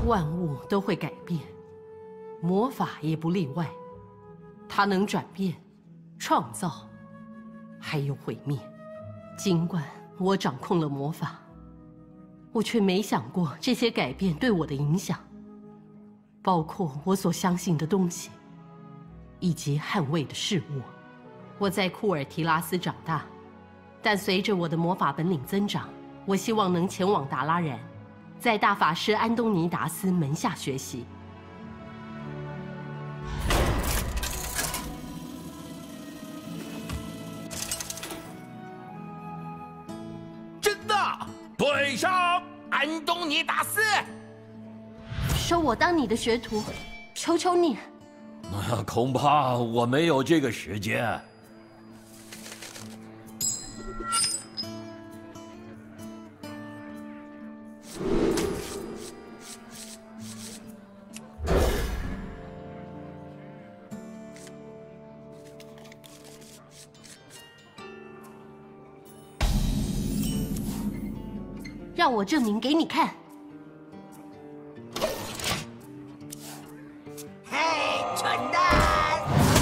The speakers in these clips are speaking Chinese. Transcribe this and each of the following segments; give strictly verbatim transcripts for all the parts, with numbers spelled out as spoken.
万物都会改变，魔法也不例外。它能转变、创造，还有毁灭。尽管我掌控了魔法，我却没想过这些改变对我的影响，包括我所相信的东西，以及捍卫的事物。我在库尔提拉斯长大，但随着我的魔法本领增长，我希望能前往达拉然，在大法师安东尼达斯门下学习。 真的，对上安东尼达斯， 收我当你的学徒，求求你。 那恐怕我没有这个时间。 让我证明给你看。 嘿，蠢蛋！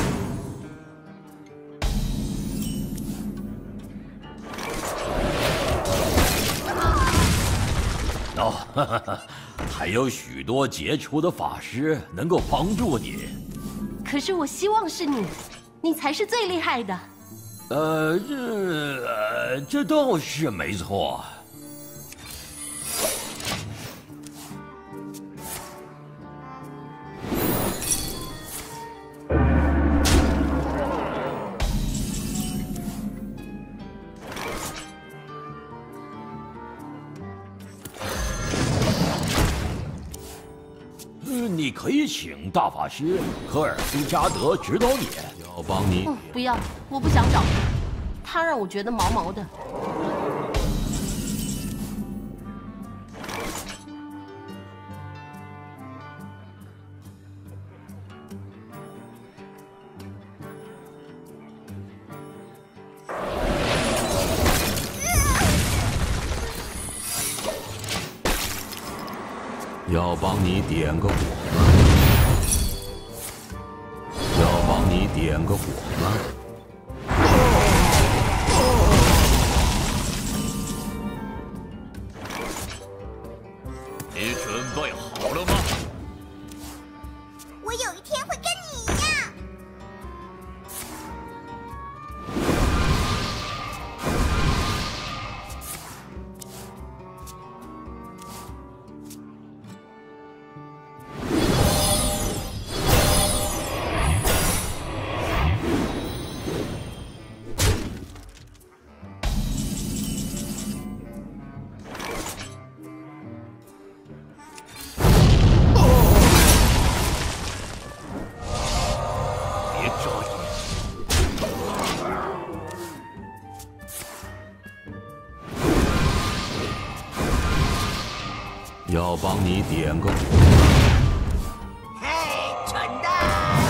哦，哈哈哈，还有许多杰出的法师能够帮助你。 可是我希望是你，你才是最厉害的。 呃，这、呃、这倒是没错。你可以请大法师科尔斯加德指导你，要帮你。 嗯，不要，我不想找他，他让我觉得毛毛的。 要帮你点个火吗？要帮你点个火吗？ 你准备好了吗？ 我有一天会跟你一样。 要帮你点个火。 嘿，蠢蛋！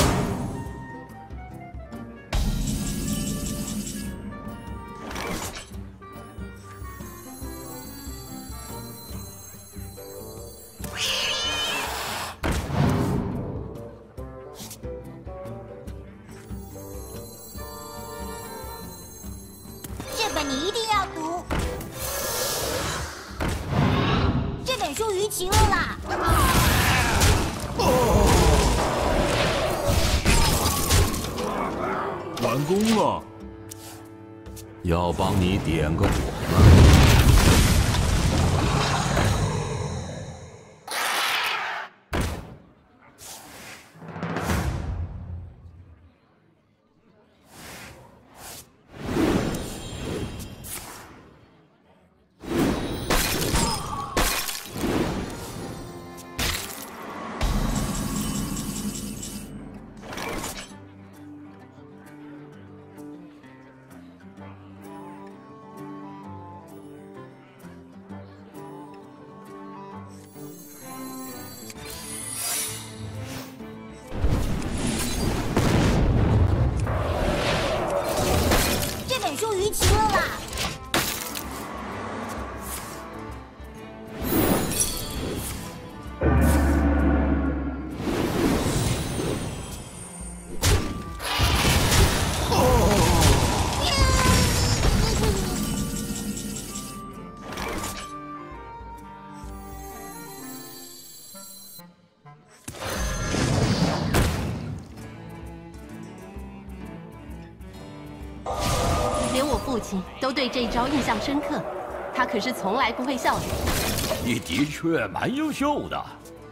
这本你一定要读。这本书逾期了啦！ 完工了。 要帮你点个火吗？ 连我父亲都对这一招印象深刻，他可是从来不会笑的。 你的确蛮优秀的。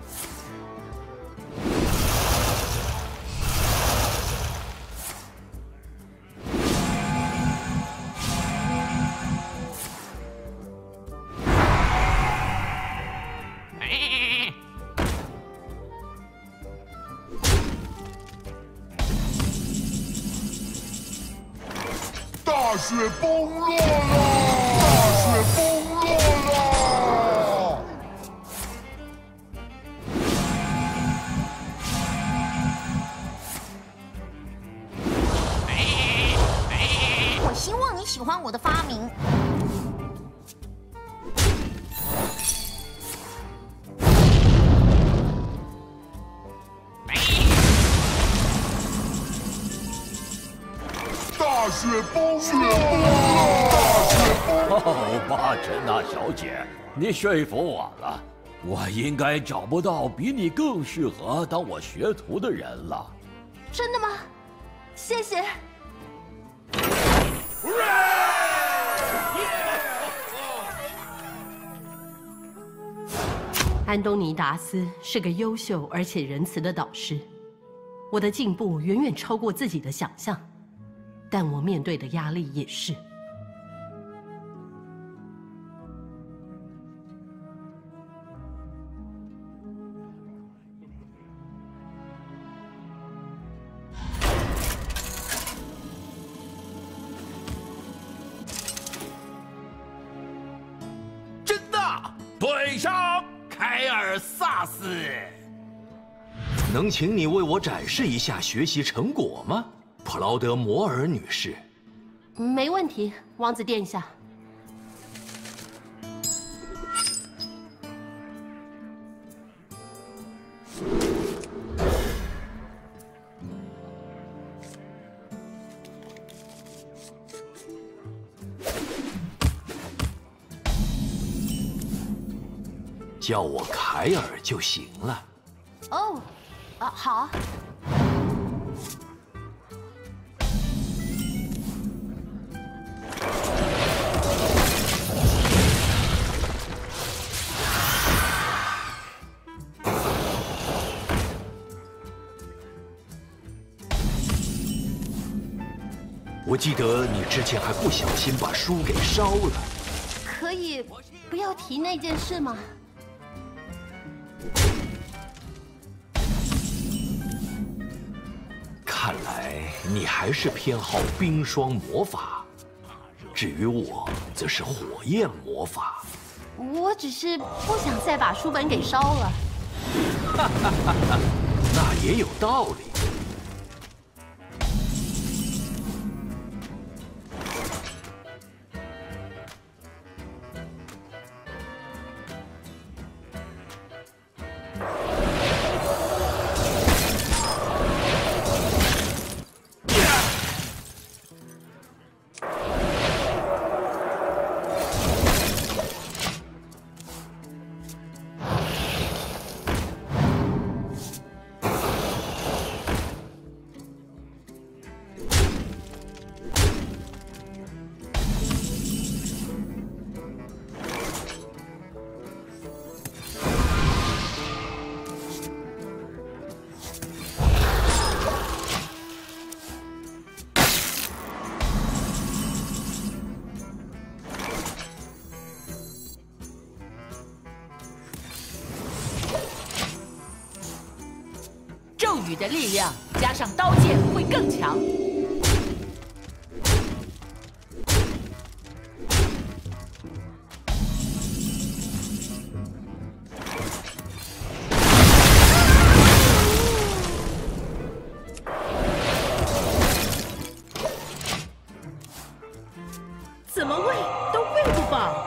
大雪崩落了！大雪崩落了！ 我希望你喜欢我的发明。 大雪崩雪崩了！大雪崩！ 哦，巴珍娜小姐，你说服我了。我应该找不到比你更适合当我学徒的人了。 真的吗？谢谢。安东尼达斯是个优秀而且仁慈的导师，我的进步远远超过自己的想象。但我面对的压力也是。 真的，对上凯尔萨斯。 能请你为我展示一下学习成果吗？普劳德摩尔女士， 没问题，王子殿下。 叫我凯尔就行了。 哦，啊，好。 我记得你之前还不小心把书给烧了。 可以不要提那件事吗？ 看来你还是偏好冰霜魔法，至于我，则是火焰魔法。 我只是不想再把书本给烧了。 哈哈哈哈，那也有道理。 咒语的力量加上刀剑会更强。 怎么喂都喂不饱。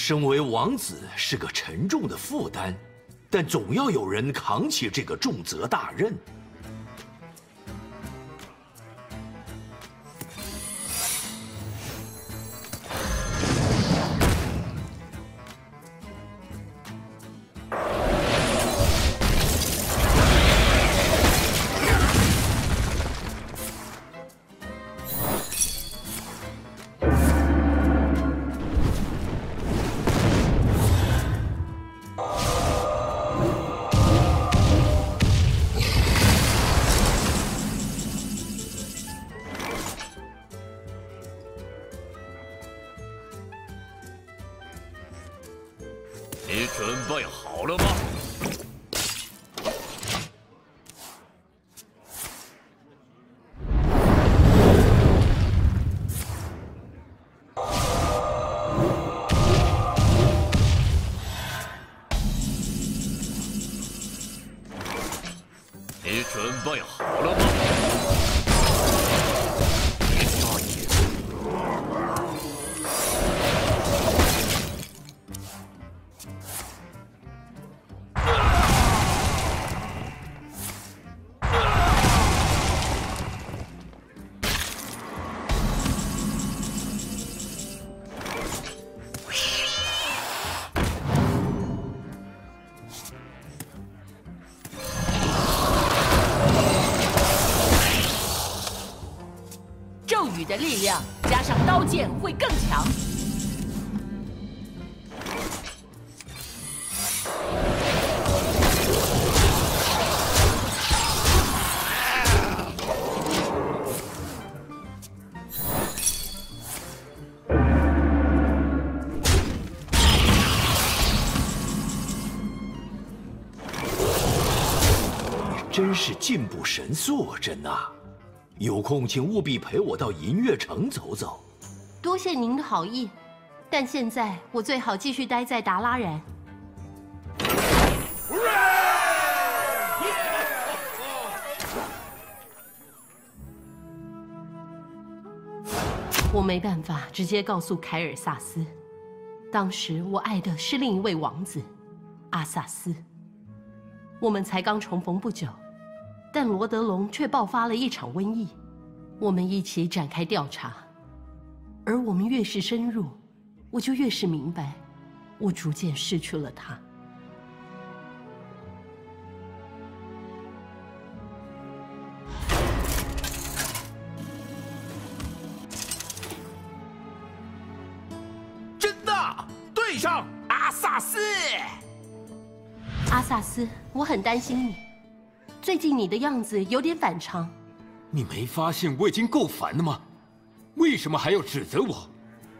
身为王子是个沉重的负担，但总要有人扛起这个重责大任。 你准备好了吗？你准备好了吗？ 咒语的力量加上刀剑会更强。 真是进步神速啊，珍娜！有空请务必陪我到银月城走走。 多谢您的好意，但现在我最好继续待在达拉然。我没办法直接告诉凯尔萨斯，当时我爱的是另一位王子，阿萨斯。我们才刚重逢不久，但罗德隆却爆发了一场瘟疫。我们一起展开调查，而我们越是深入，我就越是明白，我逐渐失去了他。 真的，对上阿萨斯。 阿萨斯，我很担心你。最近你的样子有点反常。 你没发现我已经够烦了吗？为什么还要指责我？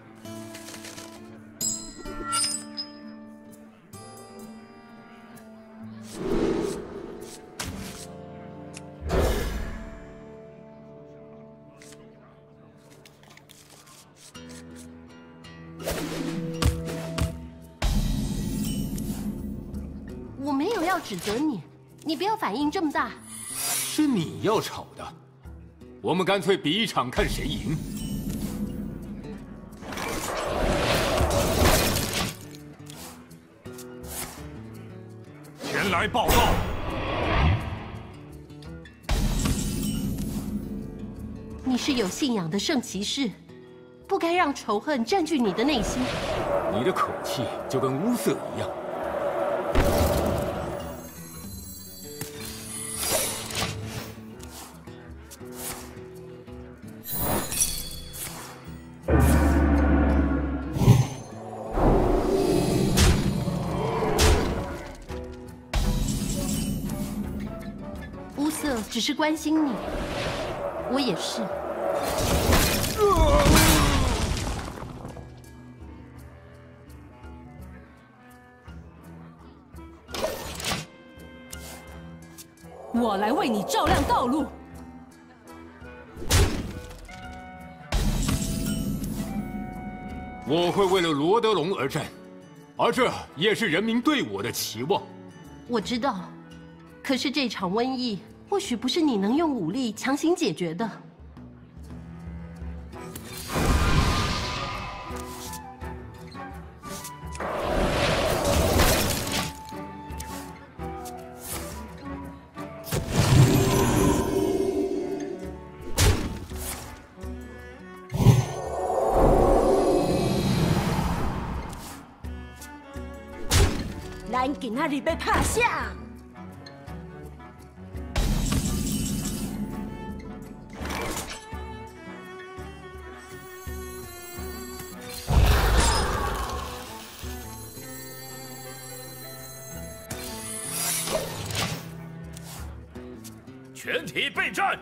我没有要指责你，你不要反应这么大。 是你要吵的。我们干脆比一场，看谁赢。 前来报告。 你是有信仰的圣骑士，不该让仇恨占据你的内心。 你的口气就跟乌瑟一样。 乌瑟只是关心你，我也是。 我来为你照亮道路。 我会为了罗德隆而战，而这也是人民对我的期望。 我知道，可是这场瘟疫或许不是你能用武力强行解决的。 咱今仔日要拍啥？ 全体备战！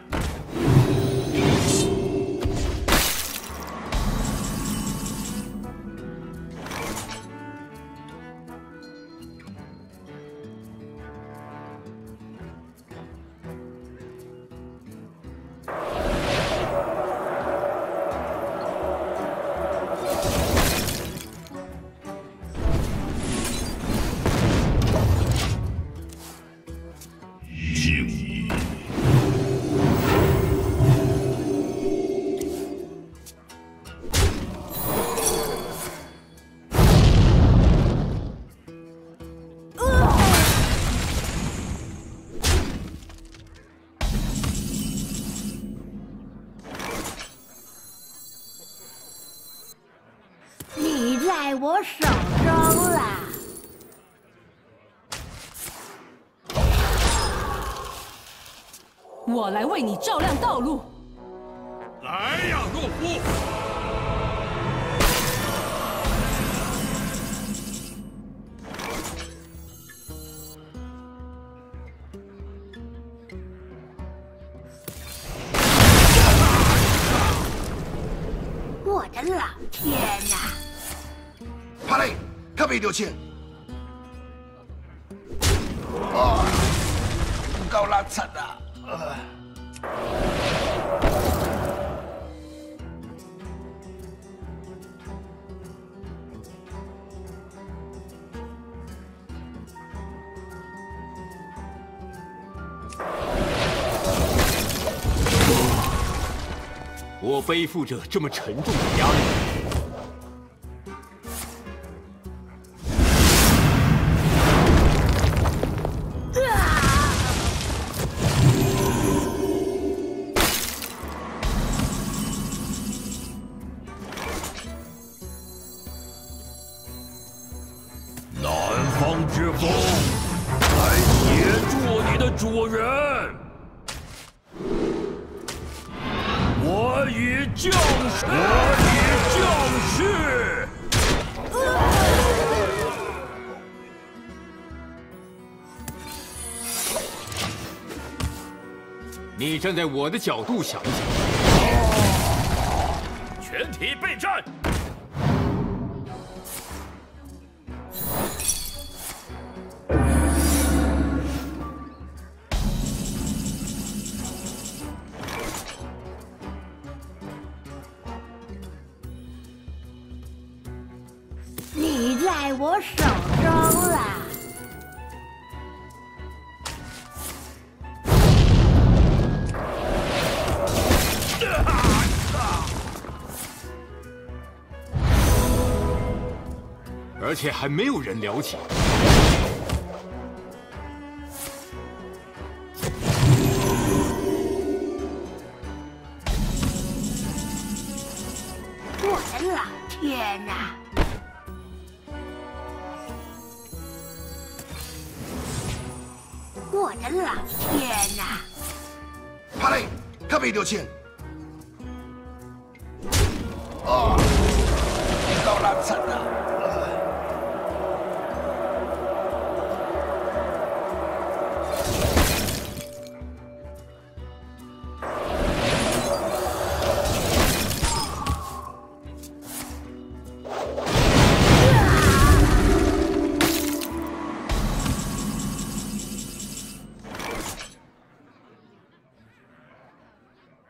在我手中啦！ 我来为你照亮道路。 来呀，懦夫！ 我的老天哪！ 帕雷，可别丢钱！啊，够拉惨啊！呃我背负着这么沉重的压力。 南方之风，来协助你的主人。我已降世，我已降世。 你站在我的角度想一想， 全体备战！ 你在我手中啦！ 而且还没有人了解。 我的老天哪！ 我的老天哪！ 帕雷，可别丢钱！啊，够拉惨啊！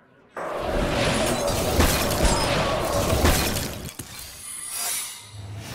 啊！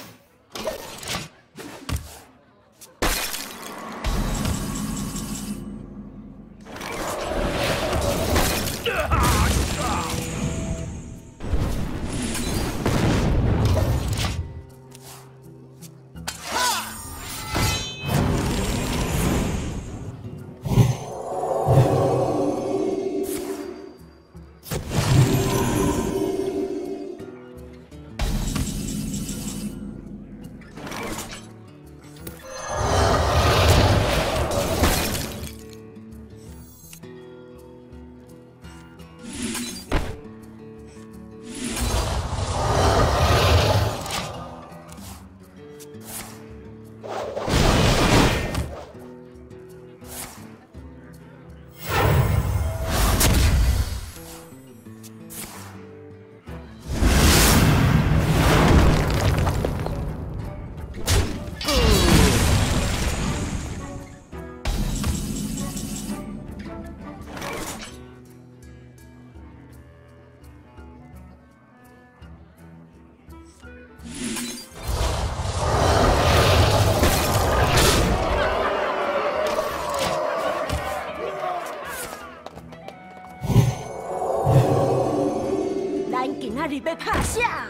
必被帕下。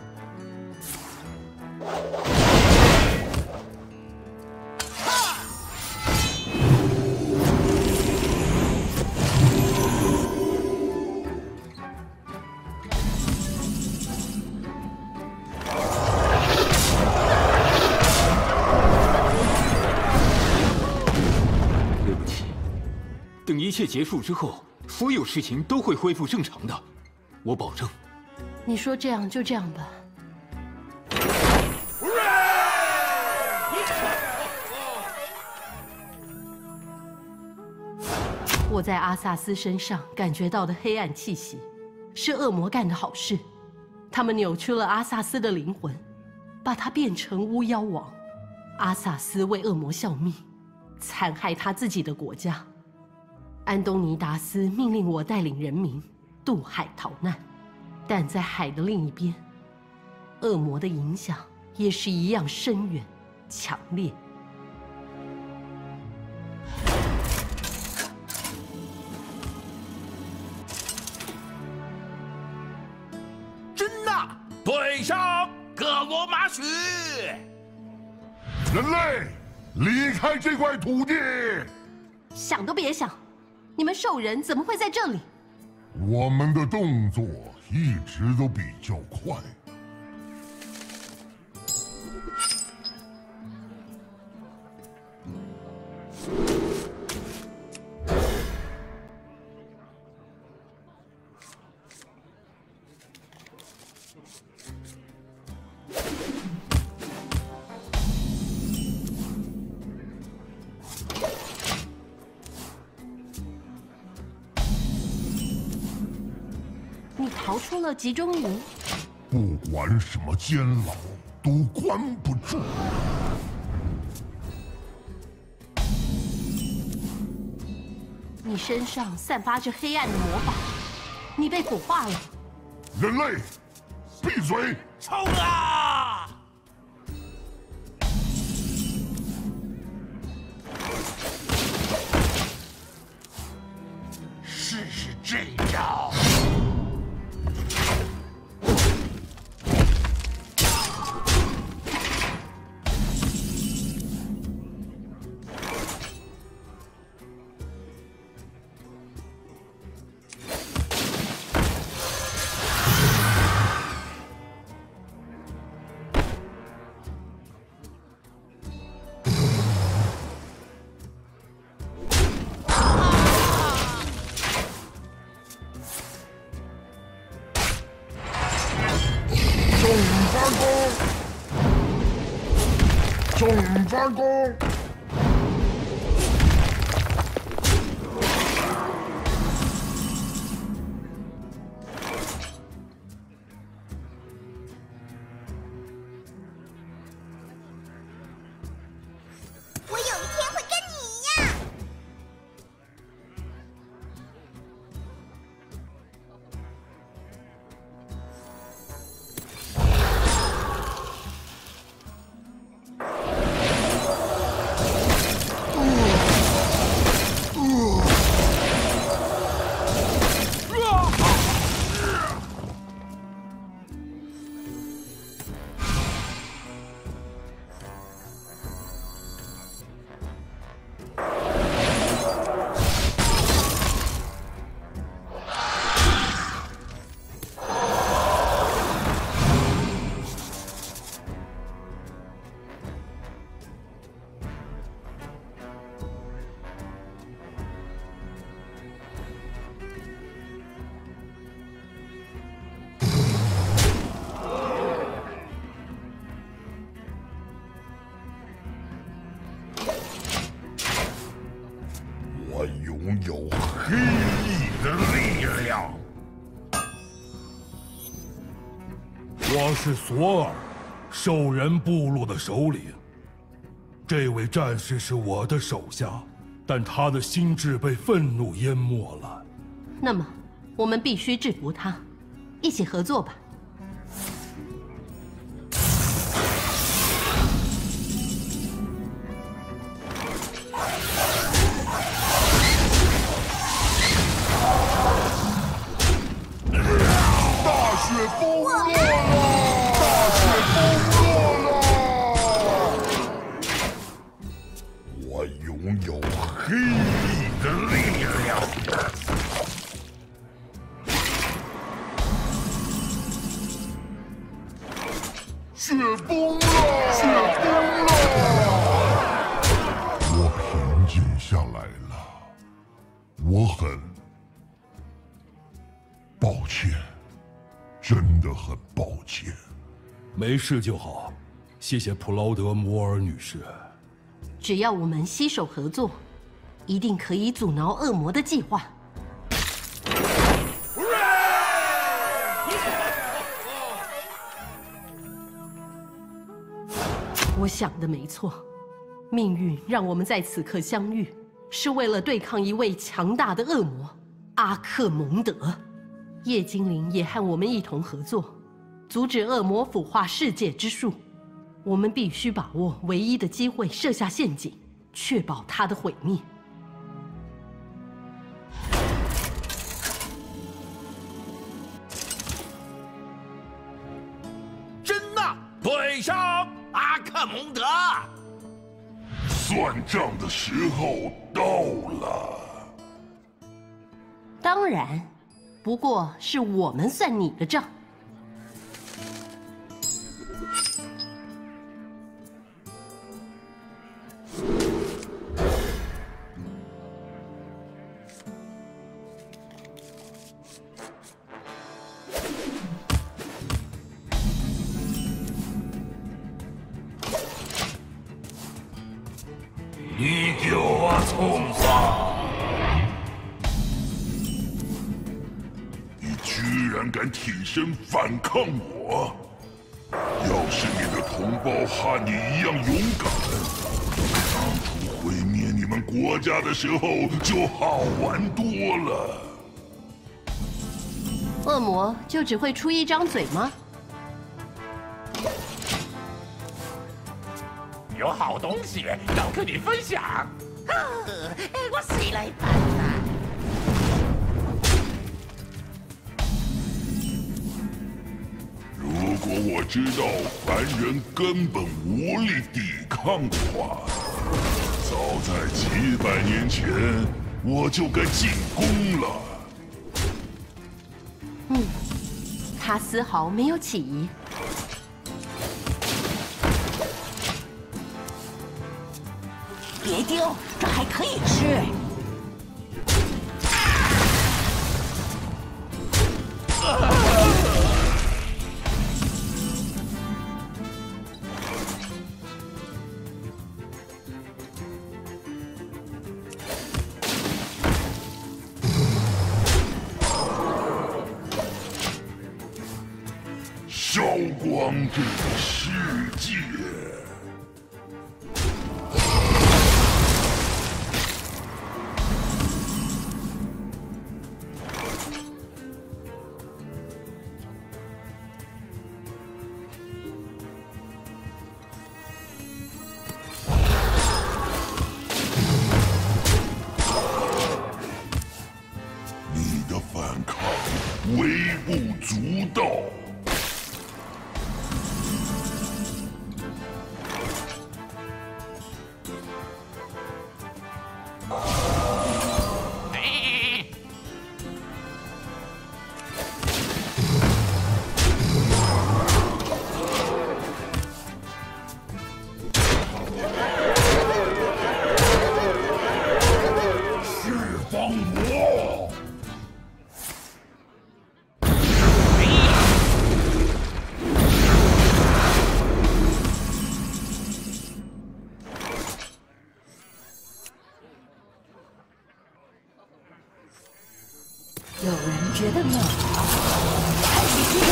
对不起，等一切结束之后，所有事情都会恢复正常的，我保证。 你说这样就这样吧。我在阿萨斯身上感觉到的黑暗气息，是恶魔干的好事。他们扭曲了阿萨斯的灵魂，把他变成巫妖王。阿萨斯为恶魔效命，残害他自己的国家。安东尼达斯命令我带领人民渡海逃难，但在海的另一边，恶魔的影响也是一样深远、强烈。 真的，对上格罗马许。 人类，离开这块土地！ 想都别想，你们兽人怎么会在这里？ 我们的动作一直都比较快。 你逃出了集中营， 不管什么监牢，都关不住。 你身上散发着黑暗的魔法，你被腐化了。 人类，闭嘴！ 冲啊！ 试试这招。重发功！ 我有一天会跟你一样。我拥有黑翼的力量。 我是索尔，兽人部落的首领。这位战士是我的手下，但他的心智被愤怒淹没了。 那么，我们必须制服他，一起合作吧。 大雪崩！ 我拥有黑翼的力量。 雪崩了！雪崩了！ 我平静下来了，我很抱歉，真的很抱歉。 没事就好，谢谢普劳德摩尔女士。 只要我们携手合作，一定可以阻挠恶魔的计划。我想的没错，命运让我们在此刻相遇，是为了对抗一位强大的恶魔阿克蒙德。夜精灵也和我们一同合作，阻止恶魔腐化世界之树。我们必须把握唯一的机会，设下陷阱，确保它的毁灭。 珍娜对上阿克蒙德， 算账的时候到了。 当然，不过是我们算你的账。 你给我冲上！你居然敢挺身反抗我！要是你的同胞和你一样勇敢，当初毁灭你们国家的时候就好玩多了。 恶魔就只会出一张嘴吗？ 有好东西要跟你分享。 我谁来办啊？ 如果我知道凡人根本无力抵抗的话，早在几百年前我就该进攻了。 嗯，他丝毫没有起疑。 别丢，这还可以吃。 烧光这个世界！你的反抗微不足道。 有人觉得冷，还是这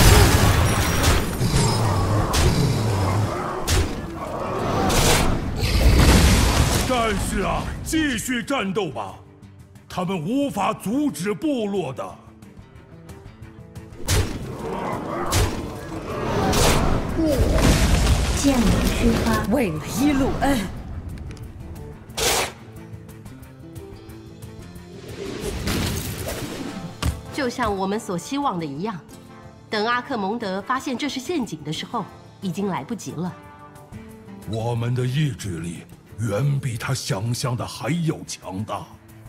个战士啊，继续战斗吧！他们无法阻止部落的。 见你须发， 为了伊鲁恩。 就像我们所希望的一样，等阿克蒙德发现这是陷阱的时候，已经来不及了。 我们的意志力远比他想象的还要强大。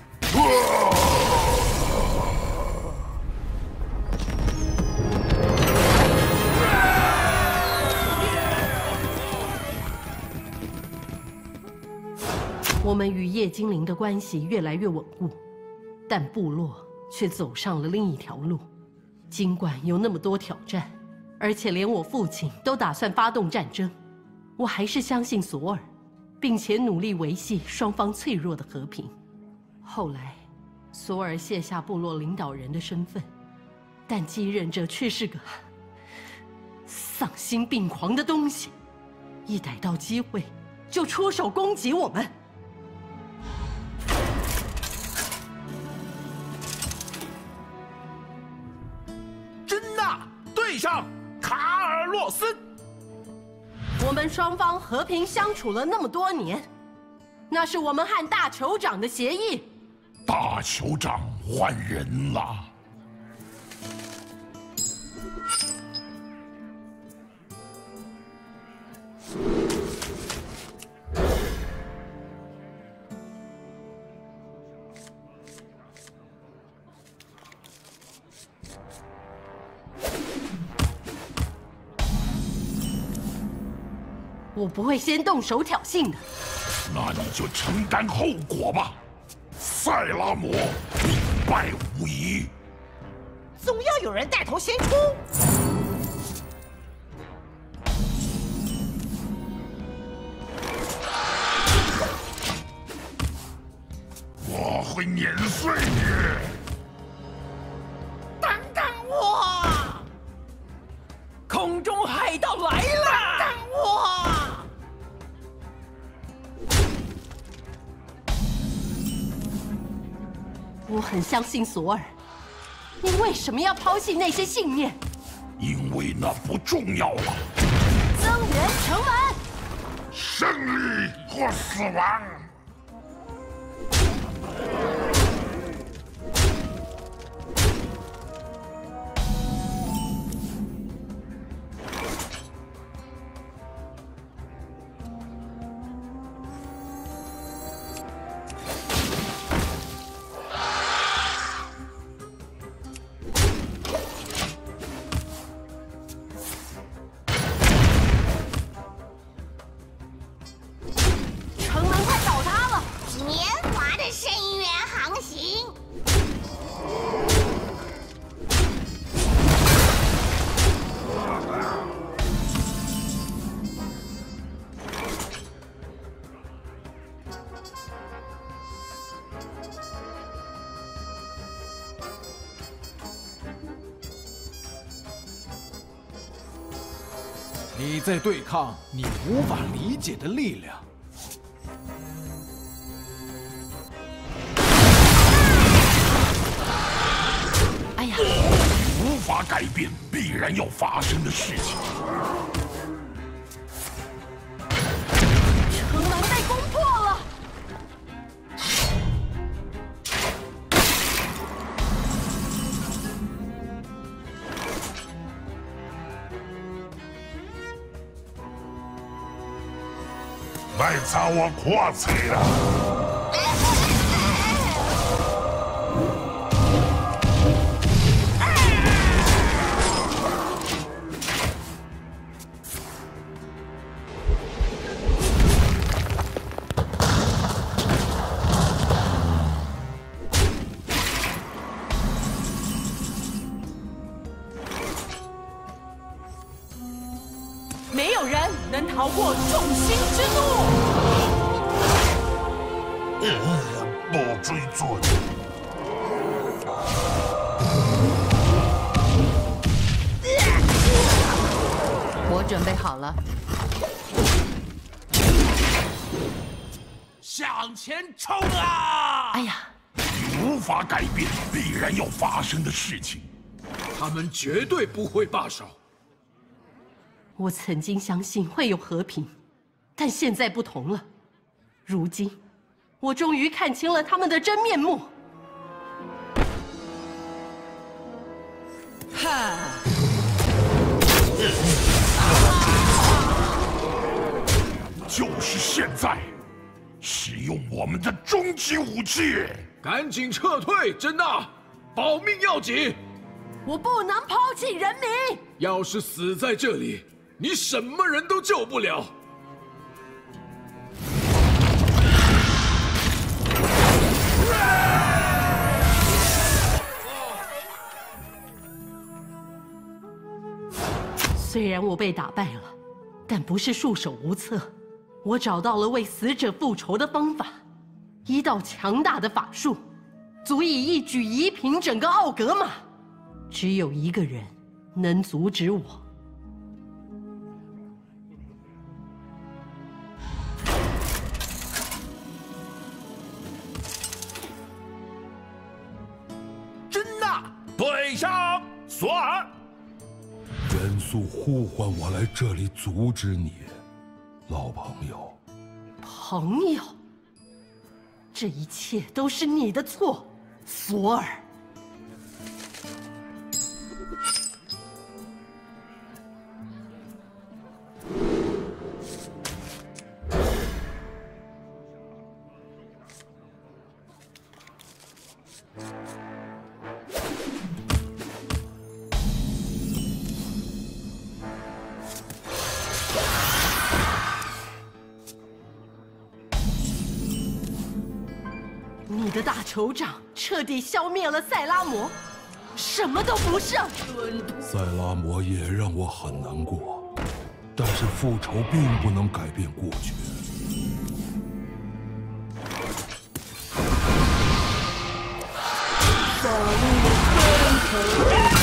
我们与夜精灵的关系越来越稳固，但部落却走上了另一条路。尽管有那么多挑战，而且连我父亲都打算发动战争，我还是相信索尔，并且努力维系双方脆弱的和平。后来，索尔卸下部落领导人的身份，但继任者却是个丧心病狂的东西，一逮到机会就出手攻击我们。 真纳对上卡尔洛斯。 我们双方和平相处了那么多年，那是我们和大酋长的协议。 大酋长换人了。 我不会先动手挑衅的。 那你就承担后果吧。塞拉姆，必败无疑。 总要有人带头先出。 我会碾碎你。 等等我！ 空中海盗来了！ 等我！ 我很相信索尔，你为什么要抛弃那些信念？ 因为那不重要了。 增援城门， 胜利或死亡。 你在对抗你无法理解的力量。 哎呀！ 你无法改变必然要发生的事情。 城门被攻破了。 卖砸我跨彩了。 没有人能逃过众星之怒。 莫追尊。 我准备好了， 向前冲啊！ 哎呀， 你无法改变必然要发生的事情。 他们绝对不会罢手。 我曾经相信会有和平，但现在不同了。如今，我终于看清了他们的真面目。 哈！ 就是现在！ 使用我们的终极武器。 赶紧撤退，珍娜，保命要紧。 我不能抛弃人民。 要是死在这里，你什么人都救不了。 虽然我被打败了，但不是束手无策。我找到了为死者复仇的方法，一道强大的法术，足以一举夷平整个奥格玛。只有一个人能阻止我。 珍娜对上索尔。 元素呼唤我来这里阻止你，老朋友。 朋友，这一切都是你的错，索尔。你的大酋长彻底消灭了塞拉摩，什么都不剩。 塞拉摩也让我很难过，但是复仇并不能改变过去。 法律的分头。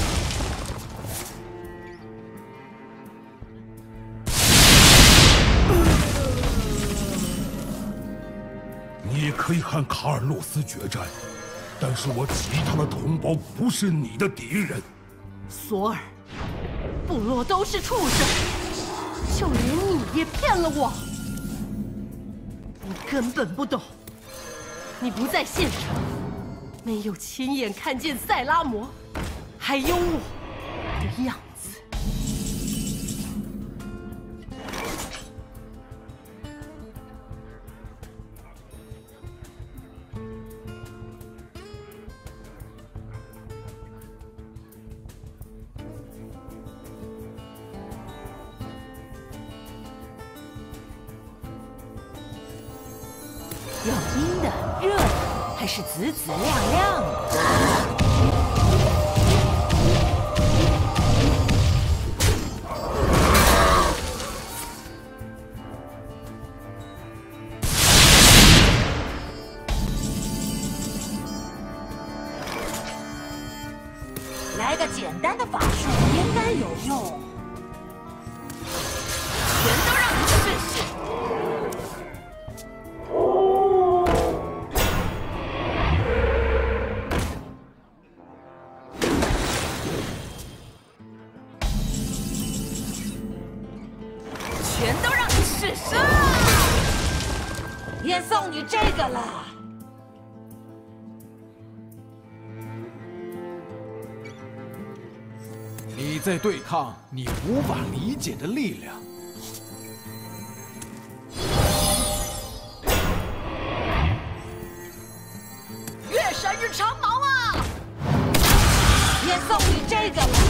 你可以和卡尔洛斯决战，但是我其他的同胞不是你的敌人。 索尔，部落都是畜生，就连你也骗了我。你根本不懂，你不在现场，没有亲眼看见塞拉摩，还有我的样子。 要阴的、热的，还是紫紫亮亮的？来个简单的法术，应该有用。全都让你试试！ 全都让你试试，也送你这个了。 你在对抗你无法理解的力量。 月神日长矛啊！也送你这个了。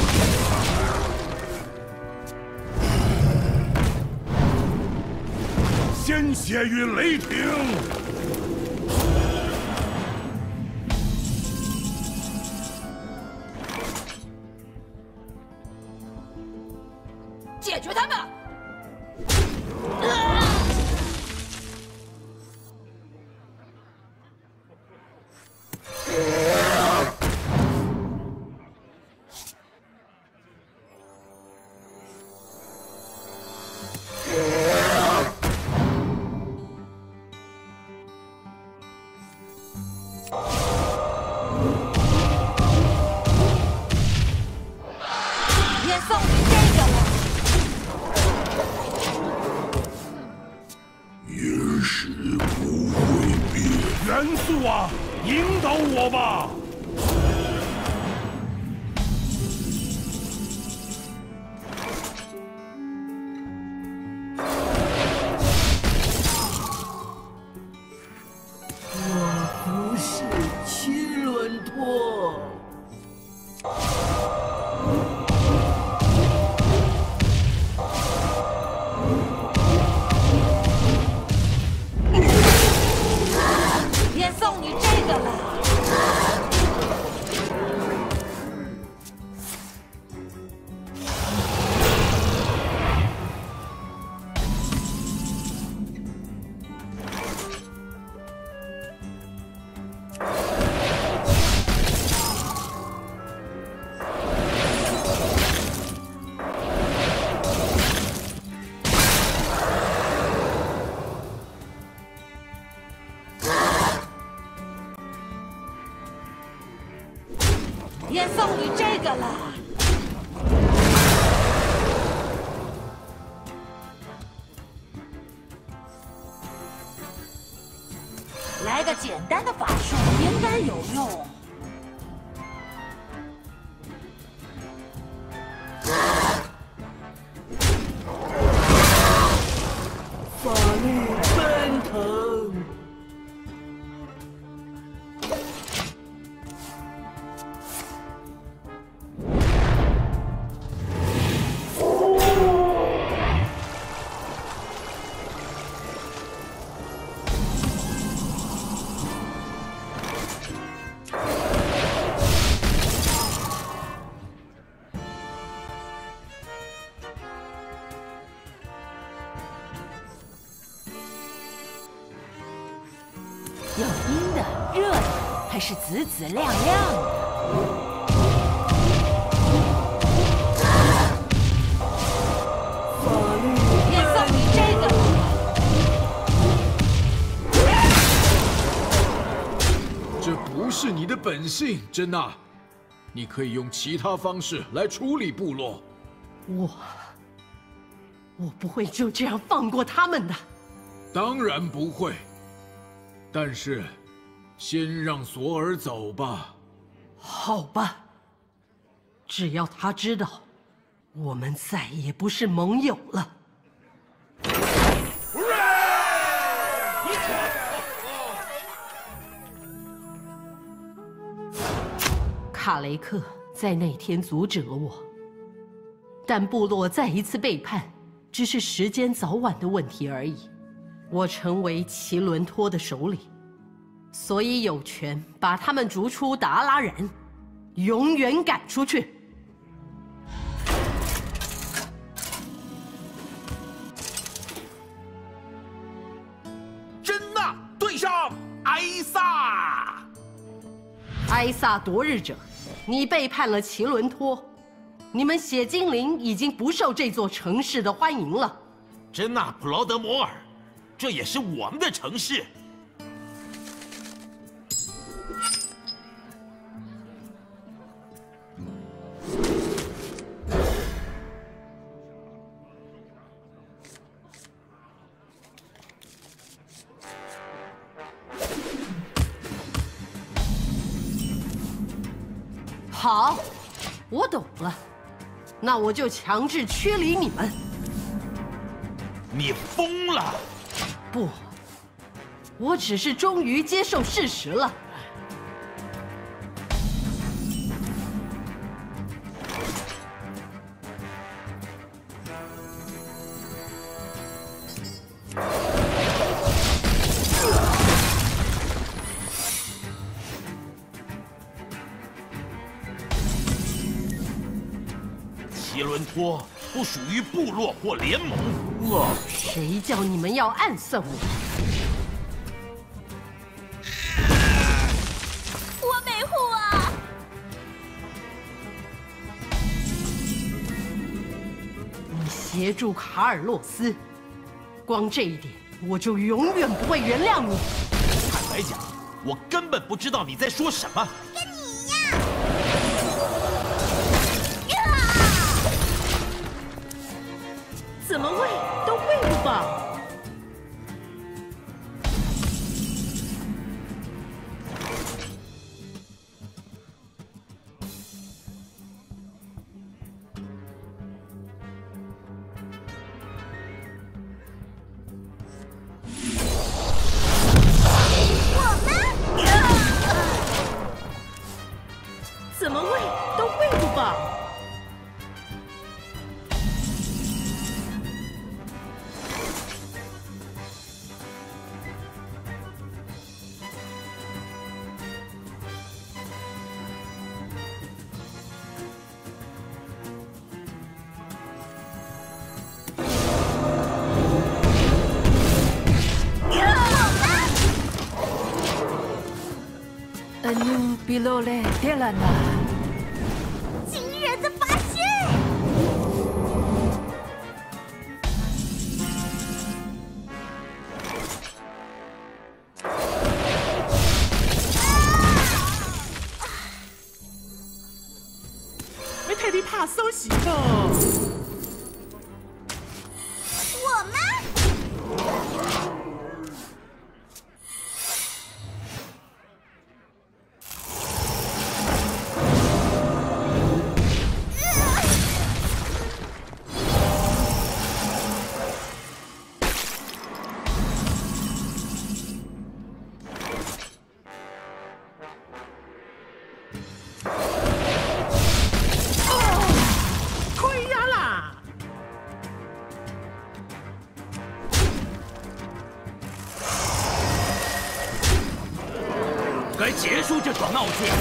鲜血与雷霆， 解决他们！也送你这个了。 岩石不会变。 元素啊，引导我吧！ 也送你这个了。来个简单的法术，应该有用。 法力奔腾。 有阴的、热的，还是紫紫亮亮的？ 法力也送你这个了。 这不是你的本性，珍娜。你可以用其他方式来处理部落。 我，我不会就这样放过他们的。 当然不会。 但是，先让索尔走吧。 好吧，只要他知道，我们再也不是盟友了。卡雷克在那天阻止了我，但部落再一次背叛，只是时间早晚的问题而已。 我成为奇伦托的首领，所以有权把他们逐出达拉人，永远赶出去。 珍娜对上艾萨。 艾萨夺日者，你背叛了奇伦托，你们血精灵已经不受这座城市的欢迎了。 珍娜普劳德摩尔。 这也是我们的城市。 好，我懂了，那我就强制驱离你们。 你疯了！ 不，我只是终于接受事实了。 奇伦托不属于部落或联盟。 谁叫你们要暗算我？ 我维护啊！ 你协助卡尔洛斯，光这一点我就永远不会原谅你。 坦白讲，我根本不知道你在说什么。 跟你一样。 怎么会？都会了吧？ 我们？ 怎么会？都会了吧？ Anu bilole delana。惊人的发现！ 喜呢。 我们。 该结束这场闹剧。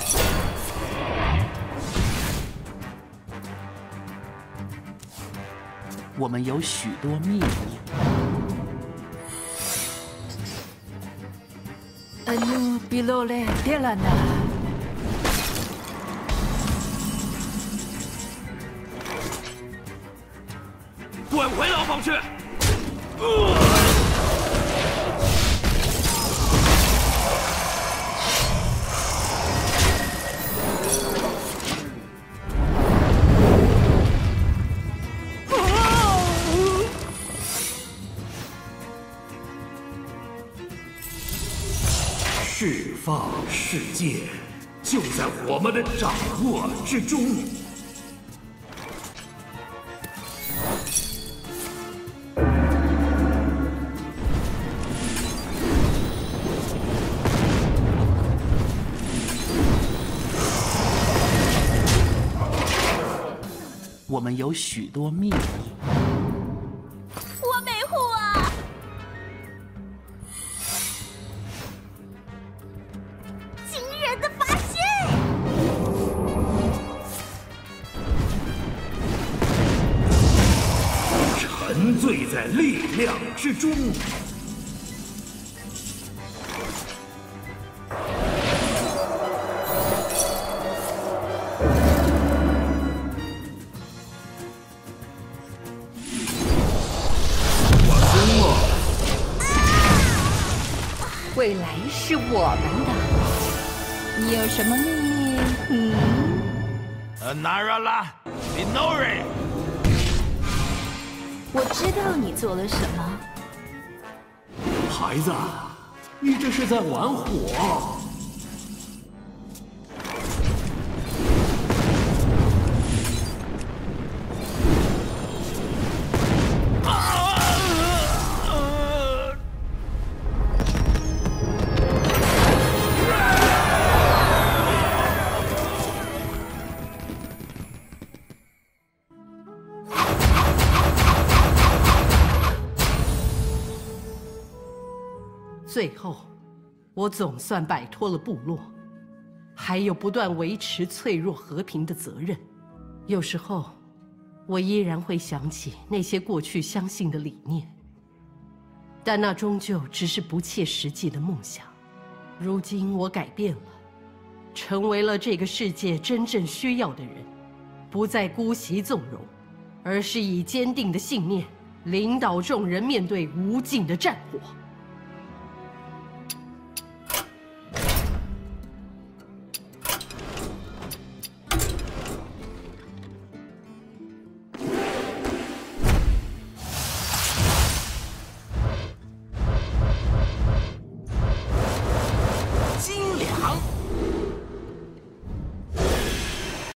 我们有许多秘密。Anu bilole delana。 滚回牢房去！ 释放世界，就在我们的掌握之中。 我们有许多秘密。 我维护啊！ 的发现， 沉醉在力量之中。 我疯了！ 未来是我们的。 你有什么秘密？ 嗯 ，Narala Minori， 我知道你做了什么。 孩子，你这是在玩火！ 最后，我总算摆脱了部落，还有不断维持脆弱和平的责任。有时候，我依然会想起那些过去相信的理念，但那终究只是不切实际的梦想。如今我改变了，成为了这个世界真正需要的人，不再姑息纵容，而是以坚定的信念领导众人面对无尽的战火。